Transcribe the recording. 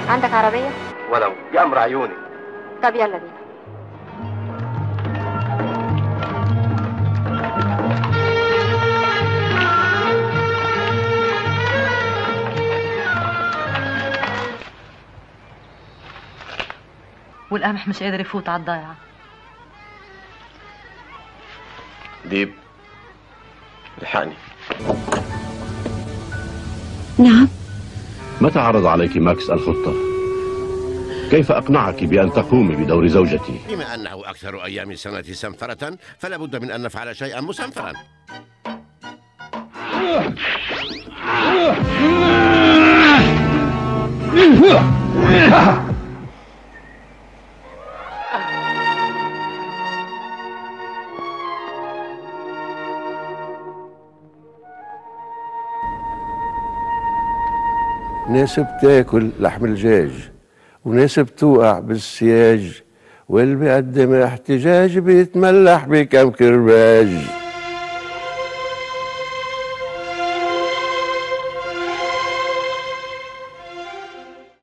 عندك عربية؟ ولو دي امر عيوني. طب يلا بينا. والقمح مش قادر يفوت على الضيعة. ديب الحقني. نعم. متى عرض عليك ماكس الخطة؟ كيف أقنعك بأن تقومي بدور زوجتي؟ بما أنه أكثر أيام السنة سنفرة فلا بد من أن نفعل شيئا مسنفرا. ناس بتاكل لحم الدجاج وناس بتوقع بالسياج، واللي بيقدم احتجاج بيتملح بكم كرباج.